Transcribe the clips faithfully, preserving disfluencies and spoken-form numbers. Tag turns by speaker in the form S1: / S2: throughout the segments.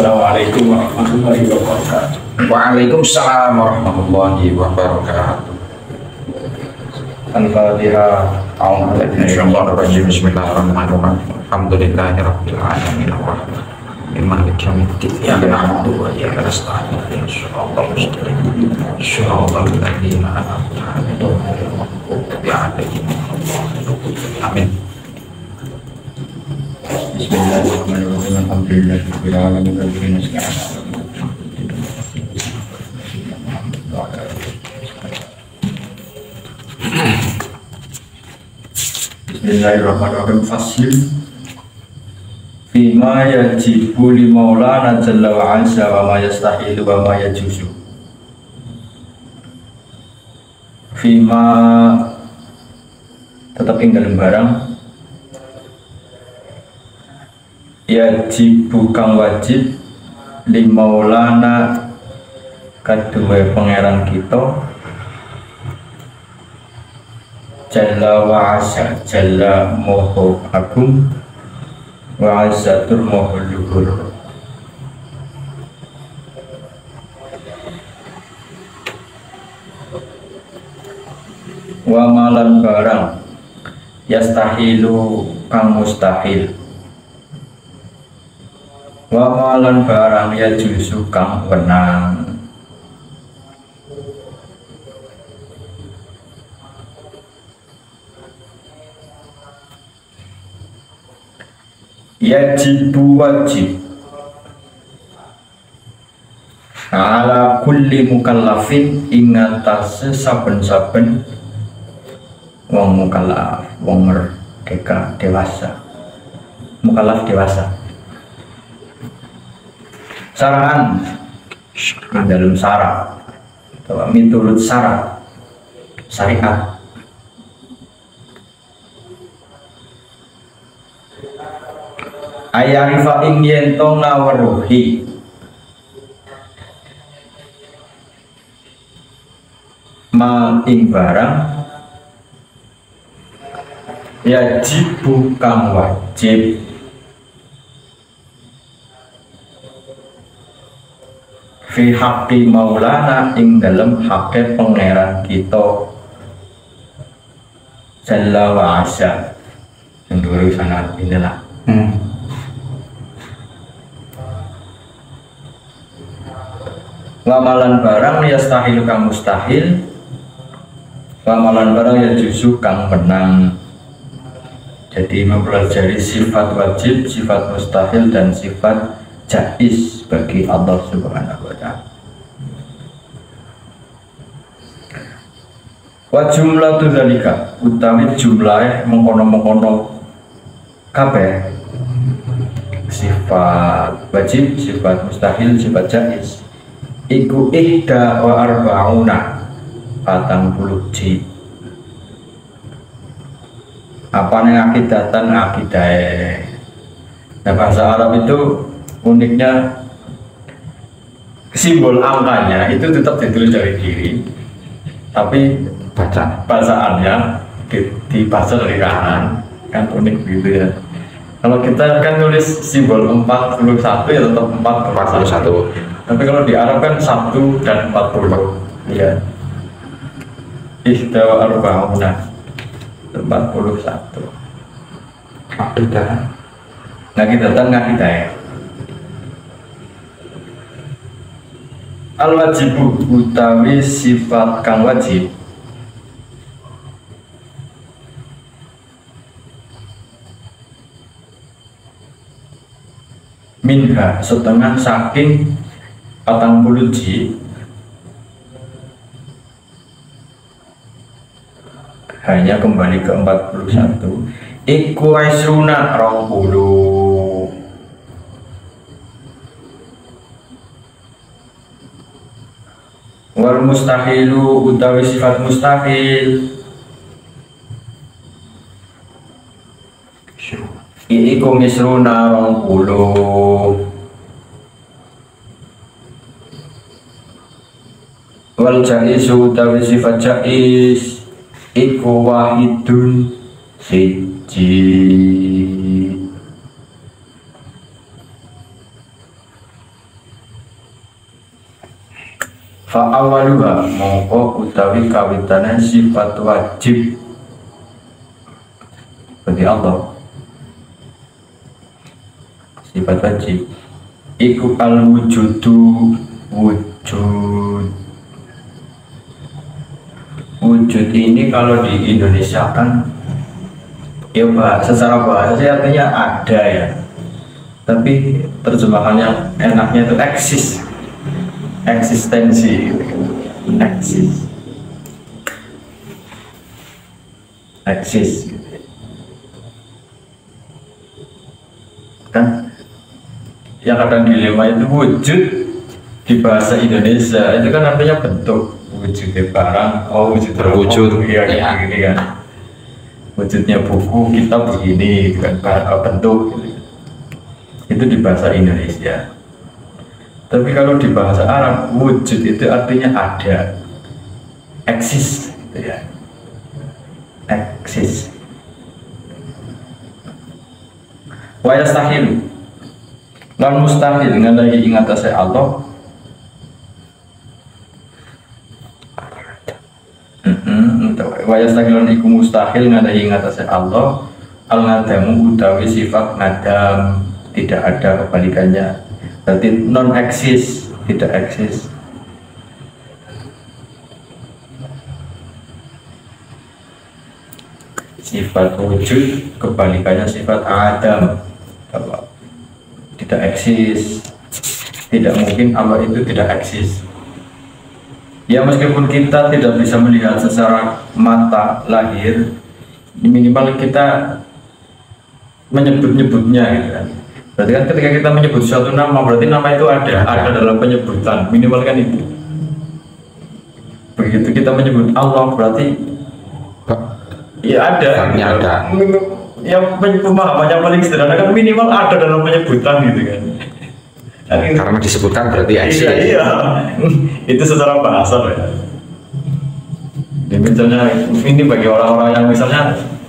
S1: Assalamualaikum warahmatullahi wabarakatuh.
S2: Waalaikumsalam warahmatullahi wabarakatuh.
S1: Al-Fatihah.
S2: A'udzubillahi Bismillahirrahmanirrahim. Alhamdulillahirabbil alamin arrahmanirrahim maliki yaumiddin. Iyyaka na'budu wa iyyaka nasta'in. Ihdinas siratal mustaqim. Shiratal ladzina an'amta 'alaihim ghairil maghdubi 'alaihim waladdallin. Amin.
S1: Bismillahirrahmanirrahim. Alhamdulillahirabbil alamin arrahmanir rahim. Bismillahirrahmanirrahim. Fasil Fima yajibu li maulana jalla wa azza wa ma yastahilu wa ma yajuzu. Fima tetap ing dalam barang yajibu kang wajib li maulana kaduwe pangeran kita Jalla wa azza, Jalla moho agung wa azzatur moho luhur. Wa malan barang yastahilu kang mustahil. Wa malan barang ya juzu kang benang. Yajibu wajib ala kulli mukallafin ingatase saben-saben wong mukallaf, wong merdeka dewasa, mukallaf dewasa. Saran dalam syarat atau miturut syarat syariat ayarifa ing yento ngaweruhi ma ing barang yajibu kang wajib fi haqqi maulana ing dalem haqqe pangeran kita jalla wa azza yang dulu sangat inilah hmm. Wamalan barang yastahilu kang mustahil, wamalan barang ya juzu kang menang. Jadi mempelajari sifat wajib, sifat mustahil dan sifat jaiz bagi Allah Subhanahu wa ta'ala. Wa jumlatu dzalika utawi jumlahe mengkono-mengkono kabeh sifat wajib, sifat mustahil, sifat jaiz iku ihda wa arba'una patang puluh ji. Apa nih akidatan akidah? Nah bahasa Arab itu uniknya simbol angkanya itu tetap ditulis dari kiri, tapi
S2: Baca
S1: bacaannya dibaca dari kanan, kan unik gitu ya. Kalau kita kan nulis simbol empat puluh satu ya tetap empat puluh satu. Tapi kalau di Arab kan satu dan empat puluh. Iya. Ihda arba'una empat puluh satu.
S2: akidah.
S1: Nah kita tengah kita ya. Al wajibu utawi sifat kang wajib minha setengah saking patang puluh ji hanya kembali ke empat puluh satu iku isruna rong puluh wal mustahilu utawi sifat mustahil iku isruna rong puluh wal jaizu utawi sifat jaiz iku wahidun siji fa awaluha mongko utawi kawitane sifat wajib bagi Allah, sifat wajib iku al wujudu wujud. Wujud ini kalau di Indonesia kan ya bahasa, secara bahasa sih artinya ada ya, tapi terjemahannya enaknya itu eksis, eksistensi, eksis, eksis kan. Yang kadang dilema itu wujud di bahasa Indonesia itu kan artinya bentuk, wujudnya barang, oh wujud
S2: terwujud,
S1: ya,
S2: ya.
S1: Gini kan, wujudnya buku kita begini kan, bentuk gitu. Itu di bahasa Indonesia. Tapi kalau di bahasa Arab wujud itu artinya ada, eksis gitu ya, eksis. Wa yastahil lan mustahil ngadahi ing atase Allah. Heeh, wa yastahil iku mustahil ngadahi ing atase Allah al ngadamu utawi sifat ngadam, tidak ada kebalikannya. Berarti non eksis, tidak eksis. Sifat wujud kebalikannya sifat adam, kalau tidak eksis, tidak mungkin Allah itu tidak eksis. Ya meskipun kita tidak bisa melihat secara mata lahir, minimal kita menyebut-nyebutnya gitu kan. Berarti kan ketika kita menyebut suatu nama, berarti nama itu ada, ada dalam penyebutan, minimal kan itu. Begitu kita menyebut Allah, berarti ya ada,
S2: gitu. Ada.
S1: Ya pemahaman yang paling sederhana kan minimal ada dalam penyebutan gitu kan.
S2: Dan karena disebutkan berarti eksis.
S1: Iya, iya. Itu secara bahasa ya. Jadi misalnya ini bagi orang-orang yang misalnya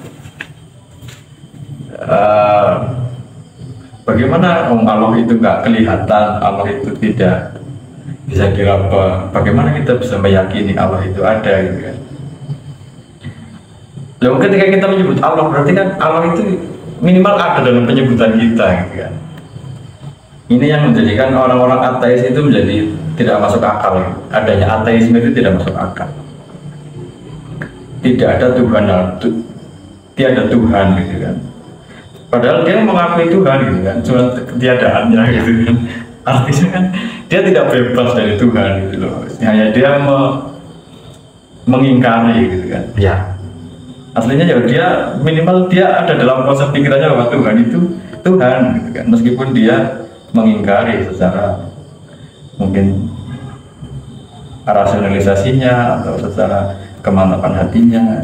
S1: uh, bagaimana oh, Allah itu nggak kelihatan, Allah itu tidak bisa diraba, bagaimana kita bisa meyakini Allah itu ada gitu kan. Lalu ketika kita menyebut Allah, berarti kan Allah itu minimal ada dalam penyebutan kita gitu kan. Ini yang menjadikan orang-orang ateis itu menjadi tidak masuk akal. Adanya ateisme itu tidak masuk akal. Tidak ada Tuhan, tiada Tuhan gitu kan. Padahal dia mengakui Tuhan gitu kan, cuma ketiadaannya gitu kan. Artinya kan dia tidak bebas dari Tuhan gitu loh. Hanya dia me mengingkari gitu kan.
S2: Ya.
S1: Aslinya ya dia minimal dia ada dalam konsep pikirannya bahwa Tuhan itu Tuhan gitu kan. Meskipun dia mengingkari secara mungkin rasionalisasinya atau secara kemantapan hatinya.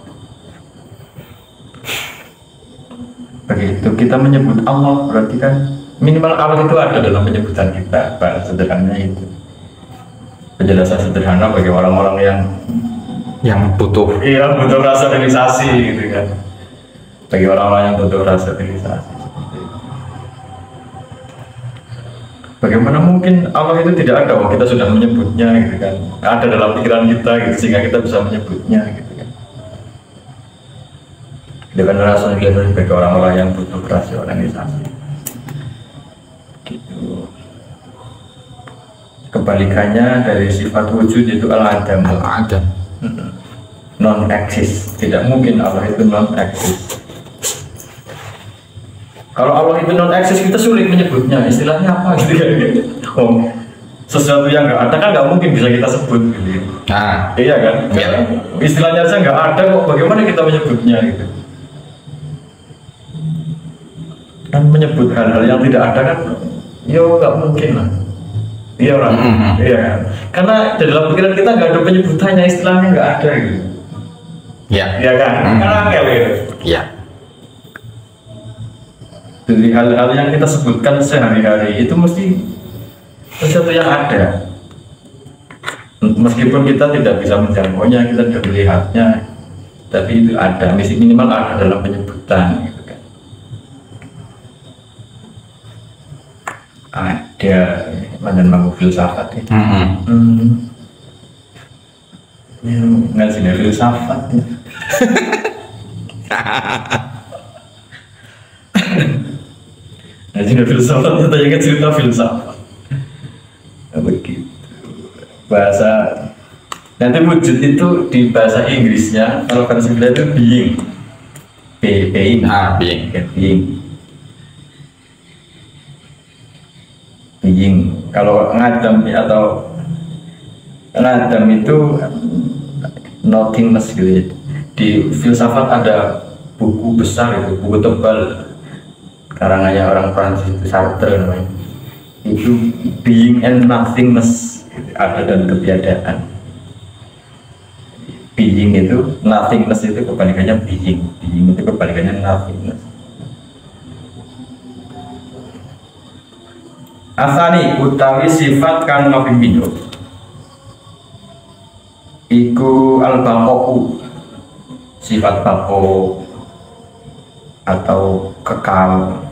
S1: Begitu kita menyebut Allah, berarti kan minimal Allah itu ada dalam penyebutan kita. Bahasa sederhananya itu penjelasan sederhana bagi orang-orang yang
S2: yang butuh
S1: iya butuh rasionalisasi gitu kan, bagi orang-orang yang butuh rasionalisasi. Bagaimana mungkin Allah itu tidak ada? Oh, kita sudah menyebutnya gitu kan, ada dalam pikiran kita gitu, sehingga kita bisa menyebutnya gitu kan. Dengan rasionalisasi bagi orang-orang yang butuh rasionalisasi gitu. Kebalikannya dari sifat wujud itu al-adam,
S2: al-adam,
S1: non eksis. Tidak mungkin Allah itu non eksis. Kalau Allah itu non eksis, kita sulit menyebutnya. Istilahnya apa gitu ya? Oh, sesuatu yang nggak ada kan nggak mungkin bisa kita sebut gitu.
S2: Nah,
S1: iya kan?
S2: Ya.
S1: Istilahnya aja nggak ada kok. Bagaimana kita menyebutnya gitu? Kan menyebut hal-hal yang tidak ada kan, yo nggak mungkin lah. Iya orang, mm-hmm. Iya kan? Karena di dalam pikiran kita nggak ada penyebutannya, istilahnya nggak ada gitu.
S2: Ya.
S1: Iya kan? Mm-hmm. Karena angel gitu.
S2: Iya.
S1: Jadi hal-hal yang kita sebutkan sehari-hari itu mesti sesuatu yang ada. Meskipun kita tidak bisa menjangkaunya, kita tidak melihatnya, tapi itu ada, minimal ada dalam penyebutan gitu kan. Ada, mandan mampu filsafat ya.
S2: Mm-hmm.
S1: Hmm. Ya, ngaji filsafat. Ngaji filsafat kita ingat cerita filsafat. Begitu. Bahasa nanti wujud itu di bahasa Inggrisnya kalau versi Belanda itu being. B being.
S2: Ah, being.
S1: Being. Being. Kalau ngadam atau ngadam itu nothingness gitu ya. Di filsafat ada buku besar itu, buku tebal karangannya orang Prancis itu Sartre namanya. Itu being and nothingness, ada dan ketiadaan. Being itu nothingness itu kebalikannya being, being itu kebalikannya nothingness. Asani utawi sifat kang mabimbino iku al-baqa'u, sifat bako atau kekal.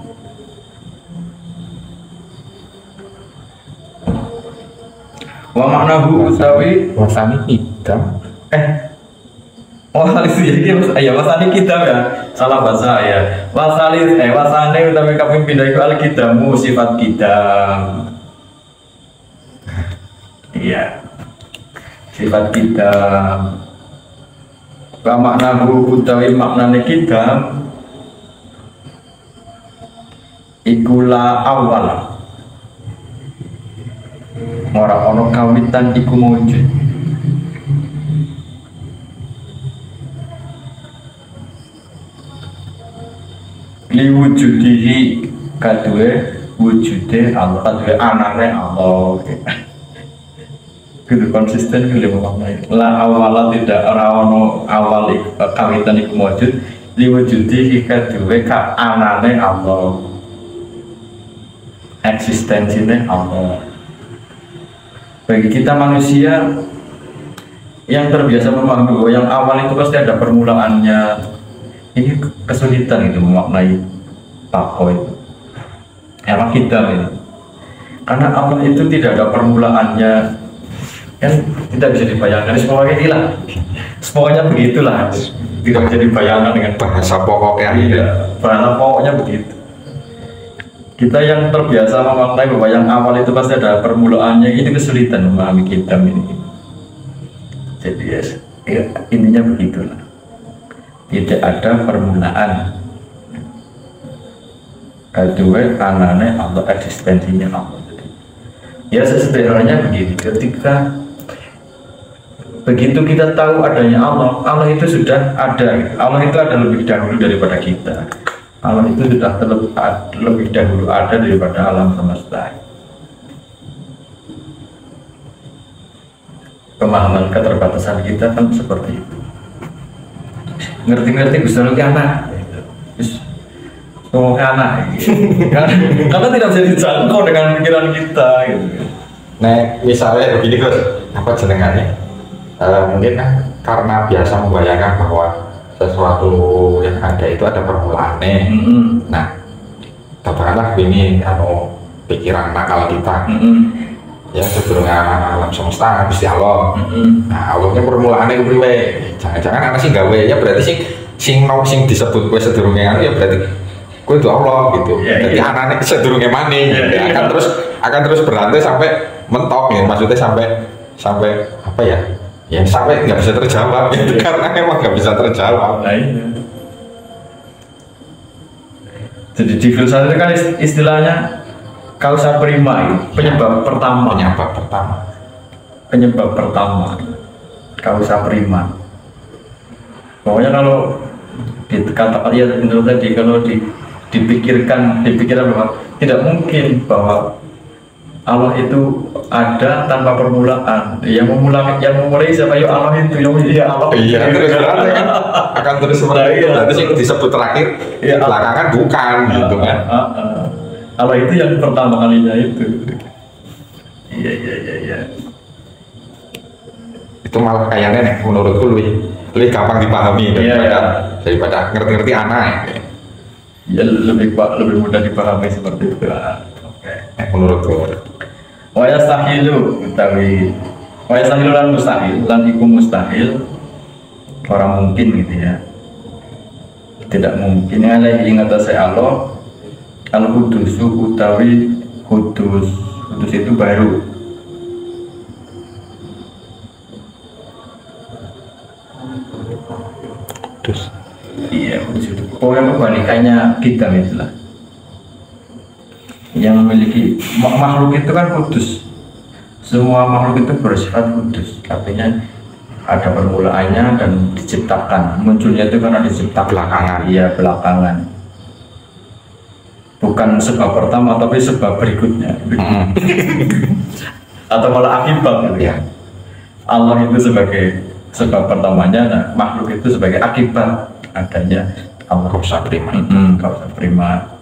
S1: Wa maknahu utawi
S2: wasani hitam.
S1: eh wasalis jadi ya wasani kitab ya, salah bahasa ya. Wasalis eh wasane utawi kami pindah iku al kidamu, sifat kitab. Iya. Sifat kitab. Wa maknahu utawi maknane kitab iku la awal. Ora ono kawitan iku mujud. Li wujudihi kadue wujude Allah, kadue anane Allah. Gitu konsisten gitu memaknai. La awala tidak ono awal kawitan iku mujud, li wujudihi kadue ka anane Allah. Eksistensinya Allah. Bagi kita manusia yang terbiasa memahami bahwa yang awal itu pasti ada permulaannya, ini kesulitan itu memaknai tako itu. Emang kita ini, karena Allah itu tidak ada permulaannya, kan tidak bisa dibayangkan. Semuanya hilang, semuanya begitulah, tidak bisa dibayangkan dengan
S2: Bahasa pokoknya.
S1: Iya, bahasa pokoknya begitu. Kita yang terbiasa memaknai bahwa yang awal itu pasti ada permulaannya, ini kesulitan memahami kitab ini. Jadi ya, ya intinya begitulah. Tidak ada permulaan. Kedua, anane atau eksistensinya Allah. Ya sesederhananya begini. Ketika begitu kita tahu adanya Allah, Allah itu sudah ada. Allah itu ada lebih dahulu daripada kita. Allah itu sudah terlebih, lebih dahulu ada daripada alam semesta. Pemahaman keterbatasan kita kan seperti itu. Ngerti-ngerti bisa lagi anak, ngomong anak, karena tidak bisa dijangkau dengan pikiran kita. Gitu.
S2: Nah, misalnya begini Gus, apa jenengannya? Uh, mungkin kan karena biasa membayangkan bahwa sesuatu yang ada itu ada permulaannya. Mm-hmm. Nah, katakanlah ini anu pikiran nakal kita. Mm-hmm. Ya sebelumnya alam semesta Gusti Allah. Mm-hmm. Nah, Allahnya permulaannya kepriwe? Jangan-jangan ana sing gawe ya berarti sing sing no sing disebut kowe sedurunge anu ya berarti kowe itu Allah gitu. Yeah, Jadi yeah. anane sedurunge maning yeah, ya, yeah. akan terus akan terus berlanjut sampai mentok ya, maksudnya sampai sampai apa ya? Ya sampai nggak bisa terjawab gitu, karena emang nggak bisa terjawab.
S1: Nah, iya. Jadi di filsafat kan istilahnya kausa prima, penyebab ya, pertama.
S2: Penyebab pertama.
S1: Penyebab pertama. Kausa prima. Pokoknya kalau dikatakan ya menurut tadi kalau di, dipikirkan dipikirkan bahwa tidak mungkin bahwa Allah itu ada tanpa permulaan. Yang memulai, yang memulai siapa? Ya Allah itu, yang iya Allah.
S2: Iya, terus berarti kan akan terus seperti itu. Berarti sih disebut terakhir, ya, belakangan bukan, uh, gitu kan? Uh, uh, uh.
S1: Allah itu yang pertama kalinya itu. Iya, iya, iya, iya.
S2: Itu malah kayaknya nih, menurutku lebih lebih gampang dipahami daripada
S1: iya,
S2: daripada ngerti-ngerti anak.
S1: Ya lebih lebih mudah dipahami seperti itu.
S2: Eh, menurutku
S1: wa yastahilu utawi Wa yastahil lan mustahil, lan iku mustahil, orang mungkin gitu ya, tidak mungkin alaihi ing atase Allah al hudusu utawi hudus. Hudus itu baru.
S2: Hudus.
S1: Iya, hudus itu pokoknya kebalikannya kita itulah. Yang memiliki makhluk itu kan hudus. Semua makhluk itu bersifat hudus, artinya ada permulaannya dan diciptakan. Munculnya itu karena diciptakan
S2: Belakangan.
S1: Iya, belakangan. Bukan sebab pertama tapi sebab berikutnya.
S2: Mm.
S1: Atau malah akibat gitu ya. Allah itu sebagai sebab pertamanya, nah, makhluk itu sebagai akibat adanya Allah.
S2: Kausa prima.
S1: Hmm, kausa prima.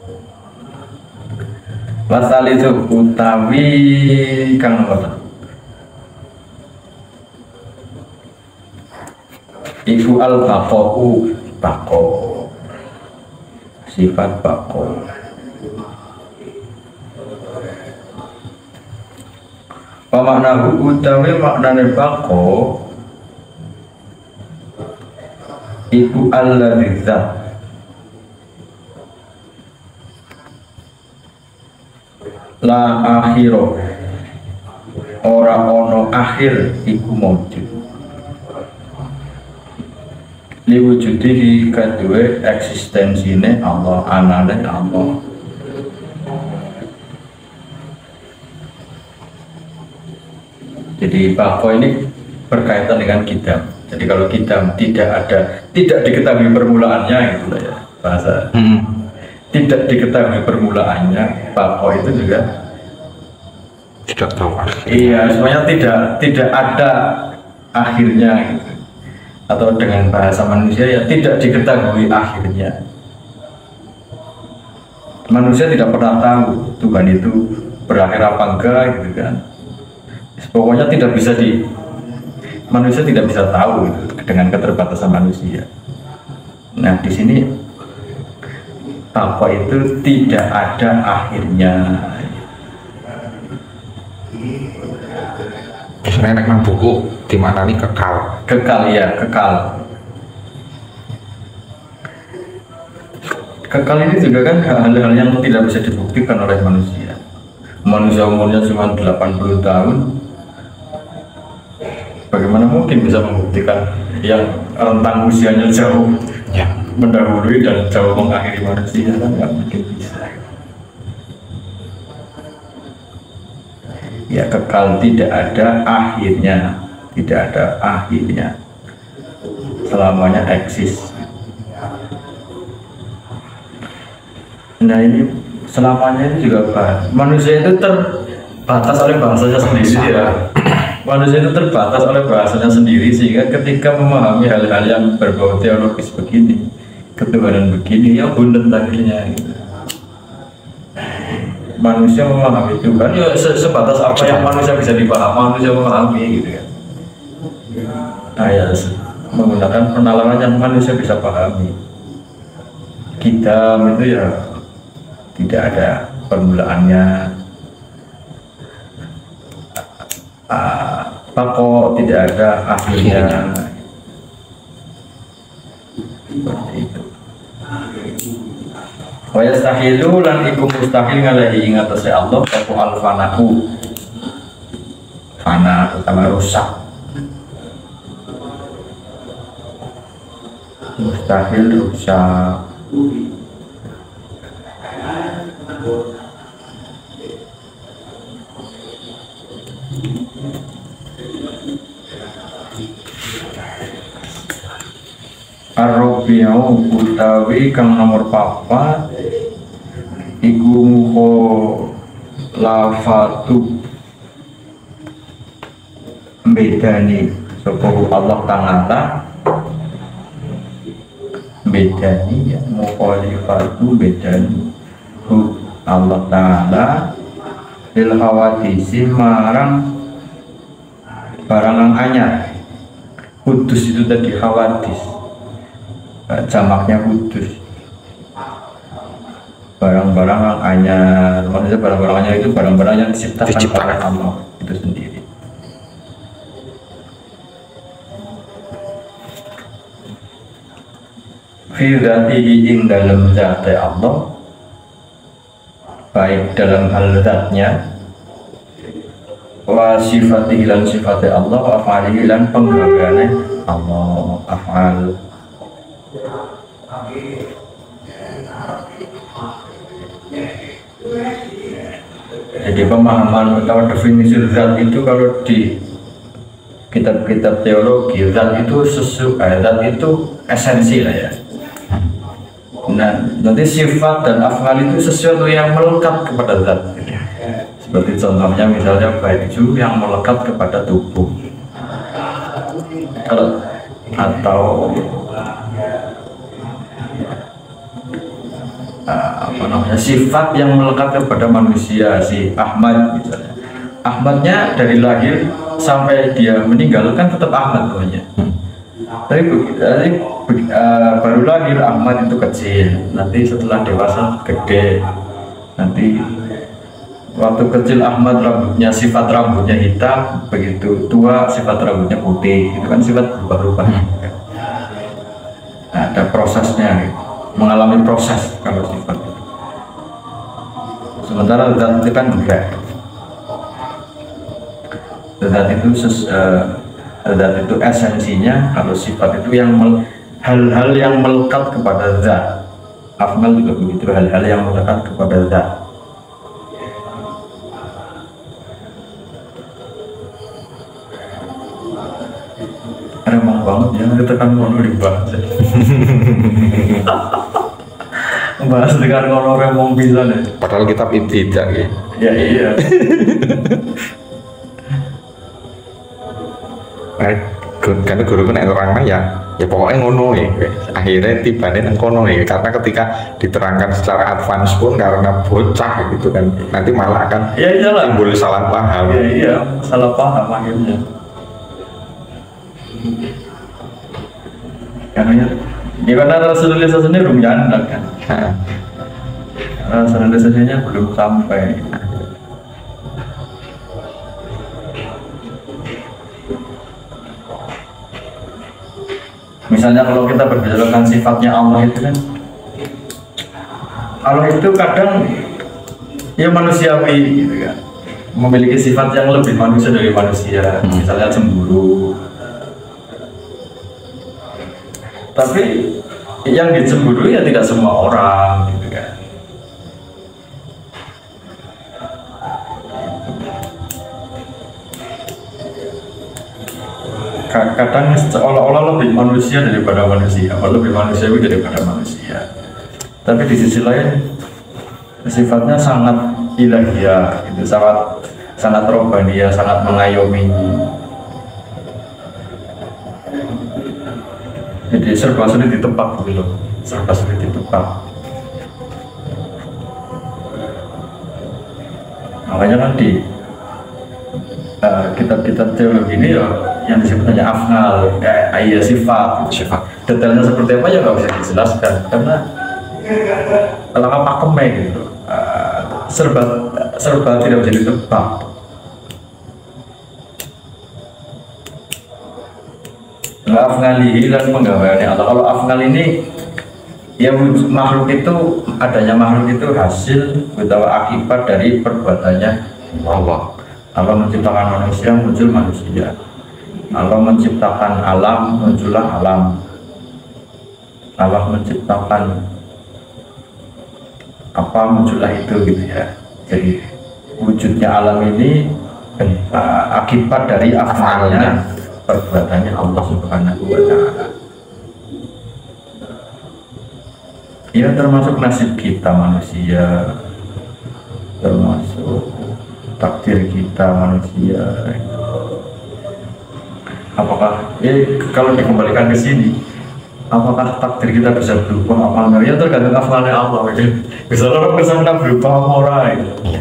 S1: Wasal itu utawi kang apa? Iku al baqau baqau, sifat baqau. Pamakna utawi maknane baqau iku alladzi zat la akhiro, ora ono akhir iku mujud liwujudihi kadue eksistensine Allah, anane Allah. Jadi bako ini berkaitan dengan kitab. Jadi kalau kitab tidak ada, tidak diketahui permulaannya, gitu ya bahasa. Hmm. Tidak diketahui permulaannya, bako itu juga
S2: Tidak tahu akhir.
S1: iya, semuanya tidak tidak ada akhirnya gitu. Atau dengan bahasa manusia ya tidak diketahui akhirnya. Manusia tidak pernah tahu Tuhan itu berakhir apa enggak gitu kan. Pokoknya tidak bisa di manusia tidak bisa tahu gitu, dengan keterbatasan manusia. Nah di sini apa itu tidak ada akhirnya.
S2: Misalnya nang buku di mana nih kekal.
S1: Kekal ya, kekal. Kekal ini juga kan hal-hal yang tidak bisa dibuktikan oleh manusia. Manusia umurnya cuma delapan puluh tahun. Bagaimana mungkin bisa membuktikan yang rentang usianya jauh
S2: Ya.
S1: mendahului dan jauh mengakhiri manusia? Kan nggak mungkin bisa. Ya, kekal tidak ada akhirnya, tidak ada akhirnya, selamanya eksis. Nah ini selamanya itu juga apa? Manusia itu terbatas oleh bahasanya sendiri ya. Manusia itu terbatas oleh bahasanya sendiri, sehingga ketika memahami hal-hal yang berbau teologis begini, ketuhanan begini, ya bundet akhirnya gitu. Manusia memahami Tuhan ya se sebatas apa yang manusia bisa dipahami, manusia memahami gitu kan. Nah ya menggunakan penalaran yang manusia bisa pahami. Kitab itu ya tidak ada permulaannya, pokok tidak ada akhirnya. Seperti itu. Wa yastahilu lan iku mustahil ngalahi ing atase Allah apa alfanahu, fana utama rusak. Mustahil rusak. Ar-Rabi'u utawi kang nomor papat iku muko lafatu bedani sapa Allah Ta'ala, bedani ya mukhalifatu bedani hu Allah Ta'ala lil hawadisi marang barang yang anyar. Kudus itu tadi hawadis, jamaknya kudus, barang-barang yang anyar. Maksudnya barang-barang anyar itu barang-barang yang diciptakan,
S2: Diciptakan.
S1: oleh Allah itu sendiri. fi dzatihi ing dalam zat Allah, baik dalam hal zatnya, wa sifatihi lan sifati Allah, wa af'alihi lan penggaweane Allah, af'al. Jadi pemahaman atau definisi zat itu kalau di kitab-kitab teologi, zat itu sesuatu, zat itu esensi lah ya. Nah, nanti sifat dan af'al itu sesuatu yang melekat kepada zat. Seperti contohnya misalnya baju yang melekat kepada tubuh, kalau atau uh, apa namanya sifat yang melekat kepada manusia, si Ahmad misalnya. Ahmadnya dari lahir sampai dia meninggal kan tetap Ahmad pokoknya. Tapi dari uh, baru lahir Ahmad itu kecil, nanti setelah dewasa gede, nanti waktu kecil Ahmad rambutnya sifat rambutnya hitam, begitu tua sifat rambutnya putih, itu kan sifat berubah-ubah. Nah, ada prosesnya, mengalami proses kalau sifat. Sementara zat itu kan enggak. Zat itu ses, uh, zat itu esensinya, kalau sifat itu yang hal-hal yang melekat kepada zat. Af'al juga begitu, hal-hal yang melekat kepada zat. Remang banget ya, kita kan ngono dibahas. Bahas dengan ngono remong bisa deh.
S2: Padahal kitab ibtidah ya.
S1: Ya iya.
S2: Baik, karena guru kan orangnya ya, ya pokoknya ngono ya. Akhirnya tibane nang kono ya, karena ketika diterangkan secara advance pun karena bocah gitu kan, nanti malah akan
S1: ya,
S2: timbul salah paham.
S1: Ya iya, salah paham akhirnya. Karena ya karena rasionalisasinya belum nyanda kan, rasionalisasinya belum sampai. Misalnya kalau kita berbicara tentang sifatnya Allah itu kan, Allah itu kadang ya manusiawi gitu kan, memiliki sifat yang lebih manusia dari manusia, misalnya cemburu. Tapi yang dicemburu ya tidak semua orang gitu kan. Kadang seolah-olah lebih manusia daripada manusia, atau lebih manusiawi daripada manusia. Tapi di sisi lain sifatnya sangat ilahiyah, itu sangat sangat rohbaniyah, sangat mengayomi. Jadi serba sulit ditebak gitu loh, serba sulit ditebak. Makanya kan di uh, kitab-kitab teologi ini ya, yang disebutnya af'al, kayak ayat sifat,
S2: sifat.
S1: Detailnya seperti apa ya nggak bisa dijelaskan karena langkah pakemnya gitu, uh, serba serba tidak bisa ditebak. Af'alihi dan penggaweannya Allah. Kalau af'al ini ya makhluk itu, adanya makhluk itu hasil atau akibat dari perbuatannya Allah. Allah menciptakan manusia, muncul manusia. Allah menciptakan alam, muncullah alam. Allah menciptakan apa, muncullah itu gitu ya. Jadi wujudnya alam ini uh, akibat dari af'alnya, perbuatannya Allah Subhanahu wa Ta'ala. Ya termasuk nasib kita manusia, termasuk takdir kita manusia. Apakah eh kalau dikembalikan ke sini, apakah takdir kita bisa berubah apa enggak? Ya tergantung afalnya Allah. Bisa orang bersangka berubah apa orang gitu.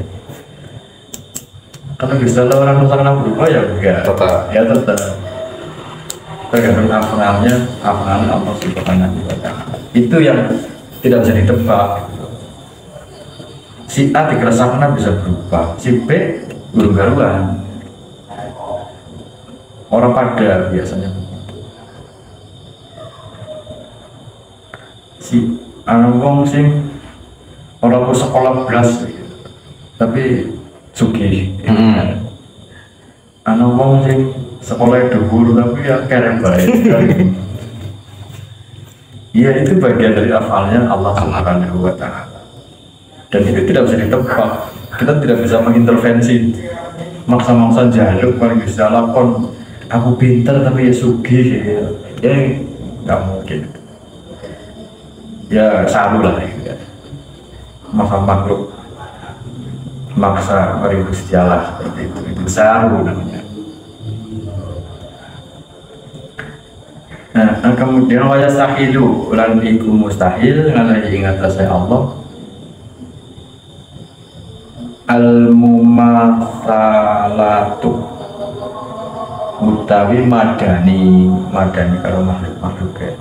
S1: Kalau bisa orang bersangka berubah ya enggak.
S2: Tetap.
S1: Ya tetap. Tergantung afalnya, afalnya Allah Subhanahu wa Ta'ala. Itu yang tidak bisa ditebak. Si A dikerasakan bisa berubah, si B belum-garuan. Orang pada biasanya. si ana wong sing ora kok sekolah blas tapi sugih.
S2: Hmm.
S1: Ana wong sing sekolah dhuwur tapi ya keren bae. Ya itu bagian dari afalnya Allah Subhanahu wa Ta'ala, dan itu tidak bisa ditebak. Kita tidak bisa mengintervensi, maksa-maksa jaluk paling bisa lakon aku pintar tapi ya sugih ya, ya nggak mungkin. Ya saru lah ya, maksa makhluk maksa paling Allah seperti itu, itu saru namanya. Nah, nah kemudian wajah sahilu lan iku mustahil ngalahi ing atase Allah al mumatsalatu utawi madani madani karo makhluk makhluk ya.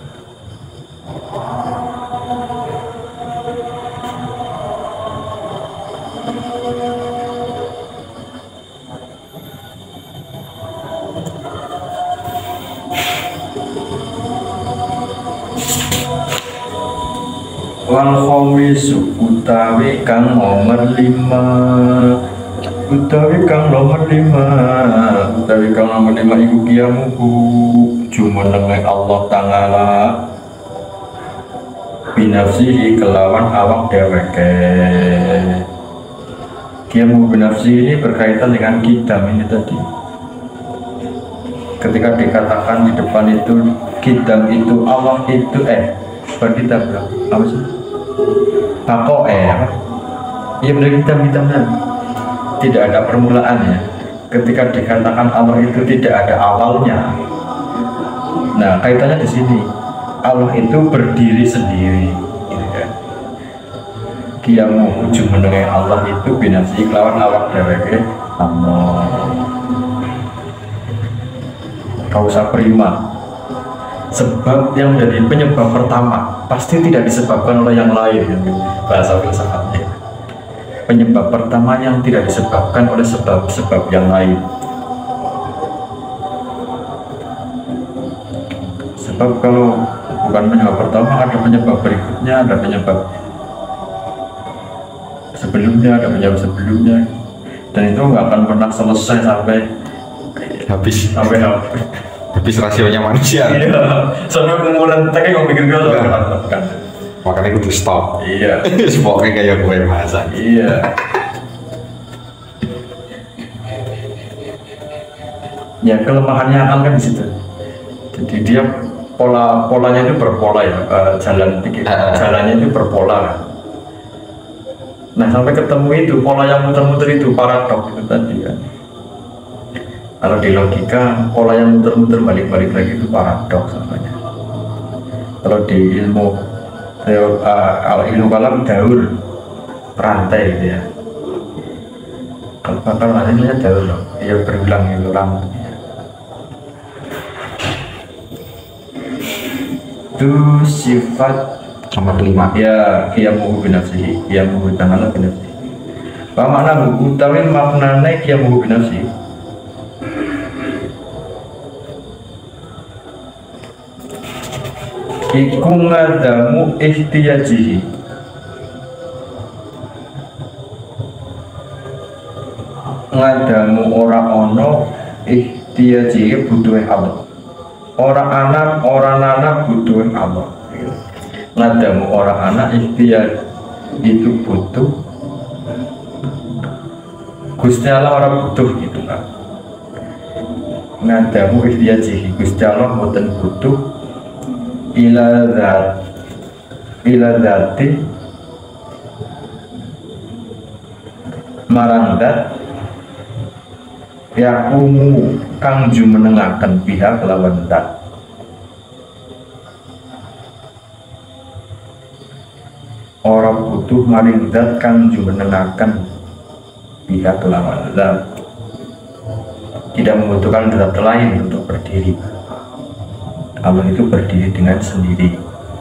S1: Wal khamisu utawi kang nomor lima utawi kang nomor lima utawi kang nomor lima iku kiamuhu jumenenge Allah Ta'ala binafsihi kelawan awak dheweke. Kiamu binafsihi ini berkaitan dengan kidam ini tadi. Ketika dikatakan di depan itu kidam itu Allah itu eh berkitab apa sih? Pako eh apa? Iya benar kita minta tidak ada permulaannya. Ketika dikatakan Allah itu tidak ada awalnya. Nah kaitannya di sini Allah itu berdiri sendiri. Gitu kan? Kiamu ujung mendengar Allah itu binafsi kelawan awak dheweke Allah. Kau usah prima. Sebab yang menjadi penyebab pertama pasti tidak disebabkan oleh yang lain, bahasa filsafatnya. Penyebab pertama yang tidak disebabkan oleh sebab-sebab yang lain. Sebab kalau bukan penyebab pertama, ada penyebab berikutnya, ada penyebab sebelumnya, ada penyebab sebelumnya, dan itu nggak akan pernah selesai sampai
S2: habis
S1: sampai habis.
S2: Habis rasionya manusia.
S1: Iya, sampai umuran teknya nggak mikir gue loh.
S2: Makanya kudu stop.
S1: Iya.
S2: Pokoknya kayak gue masa.
S1: Iya. Ya kelemahannya akan kan di situ. Jadi dia pola polanya itu berpola ya, uh, jalan pikir, uh, jalannya itu berpola kan. Nah sampai ketemu itu pola yang muter-muter itu paradoks itu tadi kan. Kalau di logika pola yang muter-muter balik-balik lagi itu paradoks namanya. Kalau di ilmu teori, uh, ilmu kalam daur rantai gitu ya. Kalau bakal hasilnya daur loh, ya berulang itu rantai. Itu sifat
S2: nomor lima
S1: ya kiamuhu binafsihi, kiamuhu ta'ala binafsihi. Apa makna utawi maknane kiamuhu binafsihi? Iku ngadamu ihtiyajihi, ngadamu ora ono ihtiyajihi butuhe Allah. Ora anak, ora anak butuhe Allah. Ngadamu ora anak ihtiyaj itu butuh Gusti Allah ora butuh gitu kan. Ngadamu ihtiyajihi Gusti Allah mboten butuh ila zat ila zati marang zat yakumu kang jumenengaken pihak lawan zat. Orang butuh maring zat kang jumenengaken pihak lawan zat, tidak membutuhkan zat lain untuk berdiri. Allah itu berdiri dengan sendiri.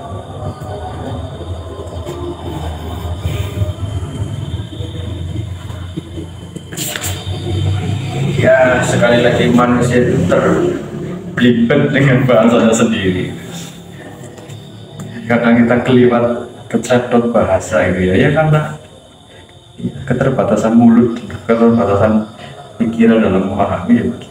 S1: Ya sekali lagi manusia itu terblibat dengan bahasanya sendiri. kadang kita keliwat kecedot bahasa gitu ya, ya karena keterbatasan mulut, keterbatasan pikiran dalam memahami ya begitu.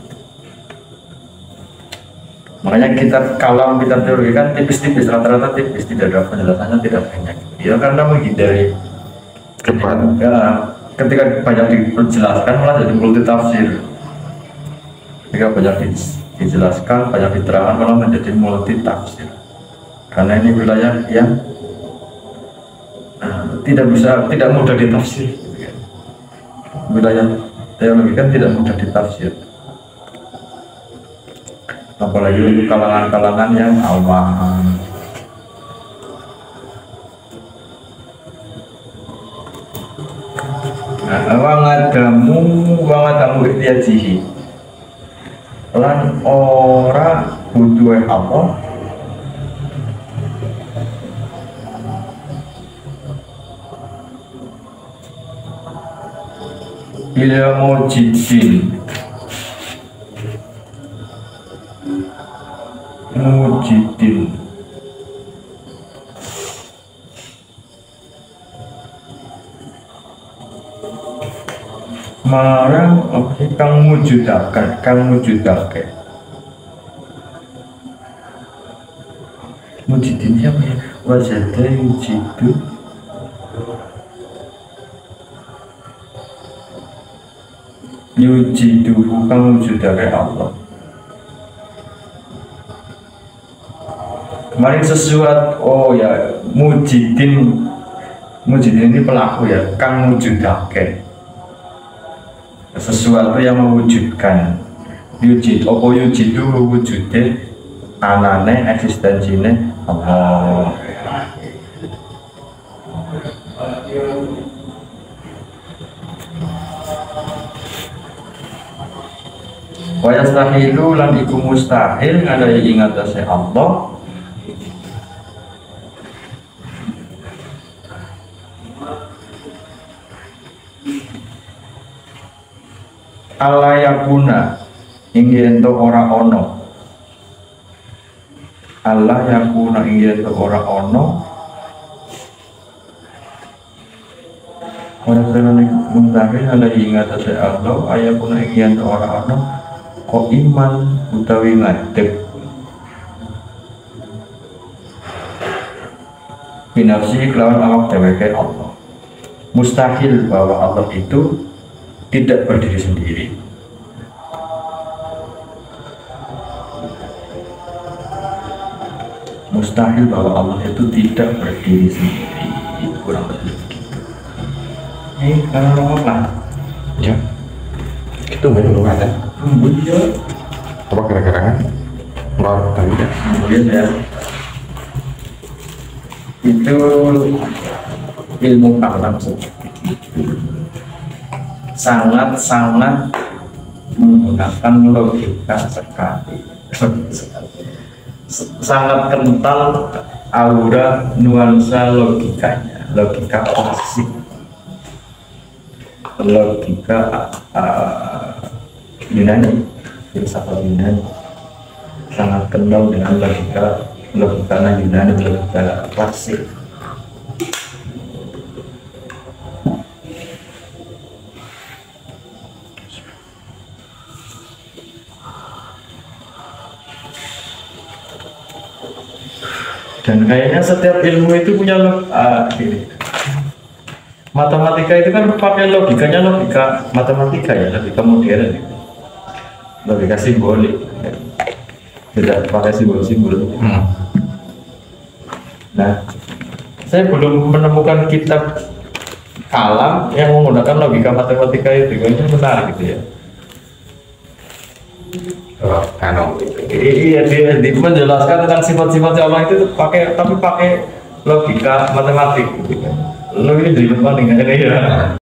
S1: Makanya kita kalam kita teori kan tipis-tipis, rata-rata tipis, tidak ada penjelasannya, tidak banyak. Ya karena menghindari ketika, ketika banyak dijelaskan malah jadi multi tafsir. Ketika banyak dijelaskan, banyak diterangkan malah menjadi multi tafsir. Karena ini wilayah yang uh, tidak bisa, tidak mudah ditafsir. Wilayah teologi kan tidak mudah ditafsir. Apalagi untuk kalangan-kalangan yang awam. Nah, wang adamu wang adamu ihtiyajihi lan ora butuhe apa bila mujidin mujidin marang oke kang mujudaken kang mujudake mujidin siapa ya wajada yujidu yujidu kang mujudake Allah. Kemarin sesuatu, oh ya, mujidin, mujidin ini pelaku ya, kang mujudake sesuatu yang mewujudkan. Yujid, opo yujid itu wujudnya anane eksistensinya Allah. Wa yastahilu lan iku mustahil ngadai ing atase Allah Allah yakuna ingin to ora ono Allah yakuna ingin to ora ono ora senane mustahil ala ingat ase Allah ayakuna ingin to ora ono kok iman utawi ngadeg binafsi kelawan awak dheweke Allah. Mustahil bahwa Allah itu tidak berdiri sendiri. Mustahil bahwa Allah itu tidak berdiri sendiri. Kurang lebih begitu. Eh, kalau apa?
S2: Ya, itu nggak dulu ada.
S1: Iya.
S2: Apa kira-kira kan? Luar tadi ya.
S1: Kemudian ya, itu ilmu kalam sangat-sangat menggunakan logika sekali, sangat kental aura nuansa logikanya, logika klasik, logika uh, Yunani, filsafat Yunani, sangat kental dengan logika logika Yunani, logika klasik. Dan kayaknya setiap ilmu itu punya uh, ini. Matematika itu kan pakai logikanya logika matematika ya, logika modern, logika simbolik, tidak pakai simbol-simbol. Hmm. Nah, saya belum menemukan kitab kalam yang menggunakan logika matematika itu, ini menarik gitu ya.
S2: Oh, anu.
S1: Iya, dia, dia menjelaskan tentang sifat-sifat Allah itu pakai tapi pakai logika matematik gitu kan. Lo ini dari depan nih ya.